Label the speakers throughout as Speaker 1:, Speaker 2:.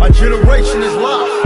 Speaker 1: Our generation is lost.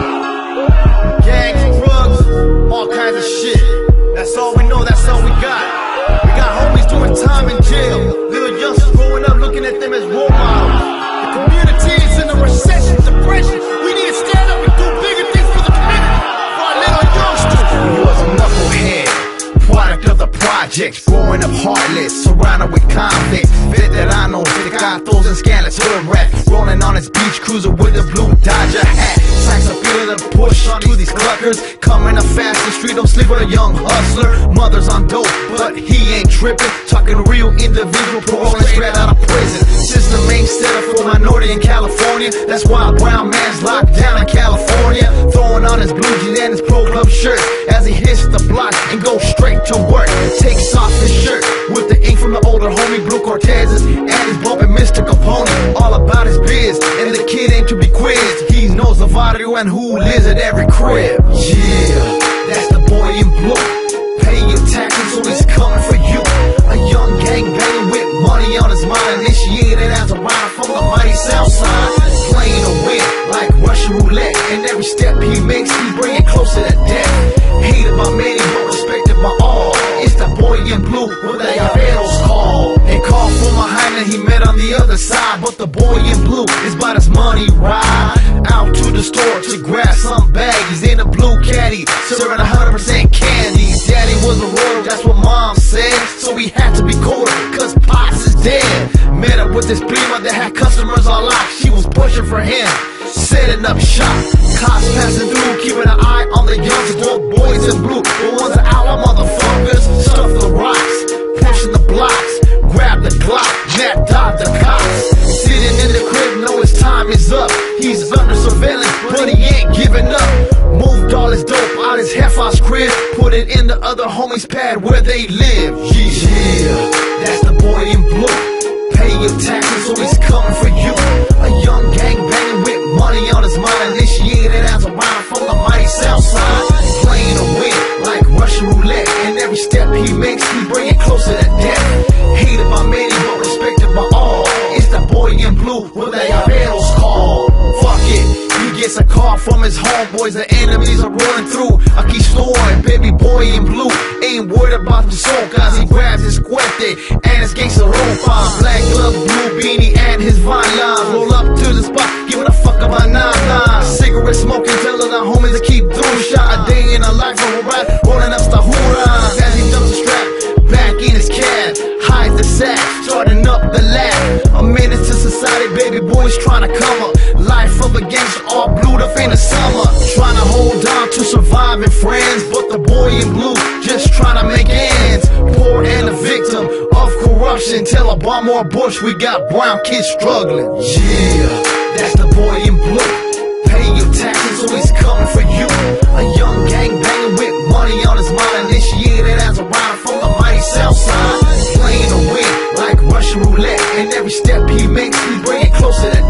Speaker 1: Gangs, drugs, all kinds of shit. That's all we know, that's all we got. We got homies doing time in jail. Little youngsters growing up looking at them as role models. The community is in a recession, depression. We need to stand up and do bigger things for the community. For our little youngsters.
Speaker 2: He was a knucklehead, product of the projects, growing up heartless, surrounded with convicts, veteranos, gatos and scandalous, hood rat, rolling on his beach cruiser with a blue Dodger hat. Sacks of feeling a push to these cluckers, coming up fast the street, don't sleep with a young hustler. Mother's on dope, but he ain't tripping, talking real individual, paroling straight out of prison. System ain't set up for minority in California, that's why a brown man's locked down in California, throwing on his blue jeans and his pro club shirt as he hits the block and goes straight to work. Takes off his shirt with the ink from the older homie Blue Cortez's, and he's bumping Mr. Capone, all about his biz, and the kid ain't to be quizzed. He knows the value and who lives at every crib. Yeah, that's the boy in blue. Pay your taxes, so he's coming for you. A young gangbanger with money on his mind, initiated as a rider from the mighty south side, playing to win like Russian roulette, and every step he makes he's bringing closer to death. Hated by many but respected by all. It's the boy in blue with the arrows call. They call for my Heine, he met on the other side, but the boy in blue is about his money ride. Out to the store to grab some baggies in a blue caddy, serving 100% candy. Daddy was a royal, that's what mom said, so we had to be colder, cause Pops is dead. Met up with this prima that had customers on lock, she was pushing for him, setting up shop. Cops passing through, keeping an eye on the youngsters, boys in blue, the ones that outlaw motherfuckers. Stuff the rocks, pushing the blocks, grab the Glock, Matt dot the cops. Sitting in the crib, know his time is up. He's under surveillance, but he ain't giving up. Moved all his dope out his half house crib, put it in the other homie's pad where they live. Yeah, that's the boy in blue. Pay your taxes, so he's coming for you. A young gangbanger with money on his mind, initiated as a rider from the mighty south side, playing to win like Russian roulette, and every step he makes he bringing closer to death. Hated by many but respected by all. It's the boy in blue with the arrows call. Fuck it, he gets a call from his homeboys, the enemies are rolling through. Aquí estoy, baby boy in blue, ain't worried about the soul, cause he grabs his cuete and his gangsta ropa. Black glove, blue beanie and his vine lines, roll up to the spot, giving a fuck about 9-9. Cigarette smoking, telling the homies to keep doing shot. A day in a life of a ride, rolling up the hoorahs as he dumps the strap back in his cab, hides the sack, starting up the lab. A menace to society, baby boys trying to come up. Life of a gangster, all blued up in the summer, trying to hold on to surviving friends, but the boy in blue just trying to make ends. Poor and a victim of corruption, tell Obama or Bush we got brown kids struggling. Yeah, that's the boy in blue. Pay your taxes, so he's coming for you. A young gangbanger with money on his mind, initiated as a rider from the mighty south side, playing to win like Russian roulette, and every step he makes he's bringing closer to